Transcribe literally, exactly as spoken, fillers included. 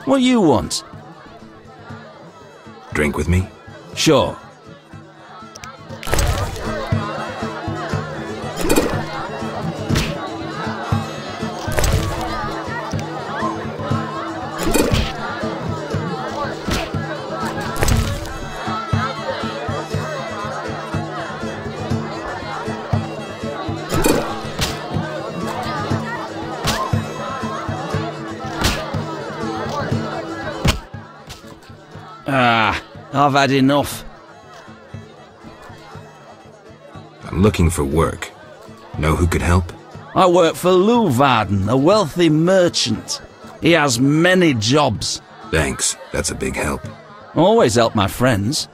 What you want? Drink with me? Sure. Ah, I've had enough. I'm looking for work. Know who could help? I work for Leuwarden, a wealthy merchant. He has many jobs. Thanks, that's a big help. Always help my friends.